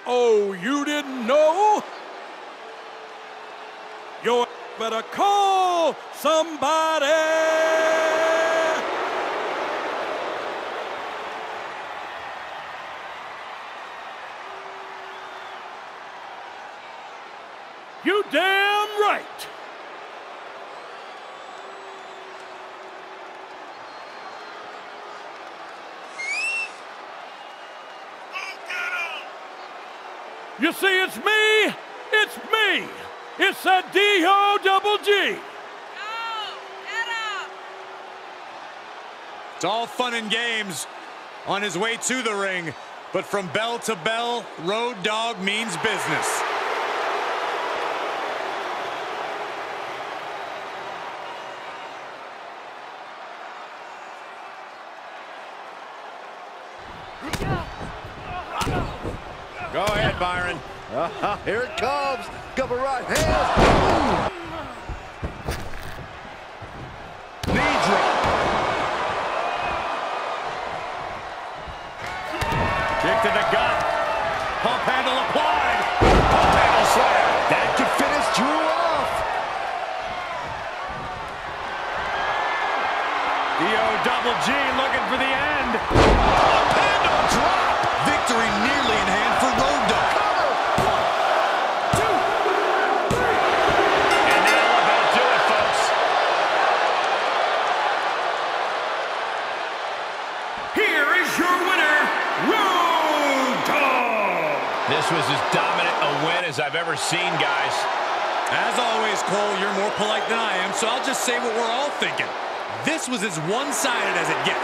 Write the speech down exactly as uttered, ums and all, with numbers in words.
Oh, you didn't know? You better call somebody. You damn right. You see, it's me, it's me. It's that D O double G. Go, get up. It's all fun and games on his way to the ring, but from bell to bell, Road Dogg means business. Go ahead, Byron. Uh, here it comes. Couple right hands. Knee drop. Kick to the gut. Pump handle applied. Pump handle slam. That could finish Drew off. D O double G looking for the end. Pump handle drop. Victory nearly in hand for Road Dogg. This was as dominant a win as I've ever seen, guys. As always, Cole, you're more polite than I am, so I'll just say what we're all thinking. This was as one-sided as it gets.